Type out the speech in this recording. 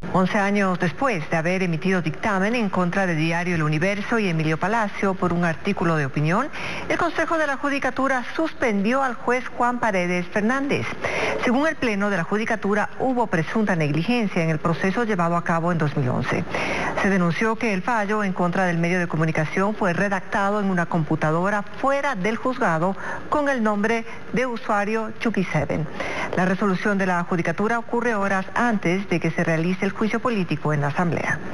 11 años después de haber emitido dictamen en contra del diario El Universo y Emilio Palacio por un artículo de opinión, el Consejo de la Judicatura suspendió al juez Juan Paredes Fernández. Según el Pleno de la Judicatura, hubo presunta negligencia en el proceso llevado a cabo en 2011. Se denunció que el fallo en contra del medio de comunicación fue redactado en una computadora fuera del juzgado con el nombre de usuario Chucky7. La resolución de la Judicatura ocurre horas antes de que se realice el juicio político en la Asamblea.